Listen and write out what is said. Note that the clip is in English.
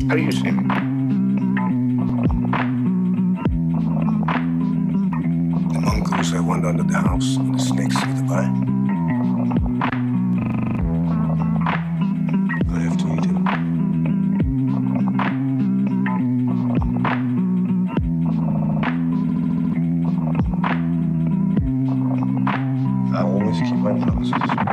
How do you see me? The mongoose that went under the house and the snakes slid by. I have to eat him. I always keep my promises.